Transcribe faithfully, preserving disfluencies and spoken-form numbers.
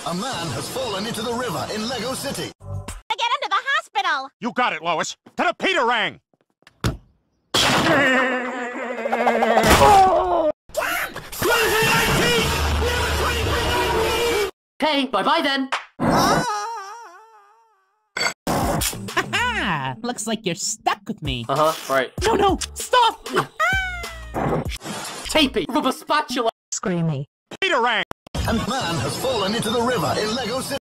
A man has fallen into the river in Lego City. I get him to the hospital. You got it, Lois. To the Peterang. Okay, bye-bye then. Haha! Looks like you're stuck with me. Uh-huh, right. No, no! Stop! Tapey, rubber spatula. Screamy. Peterang. A man has fallen into the river in Lego City.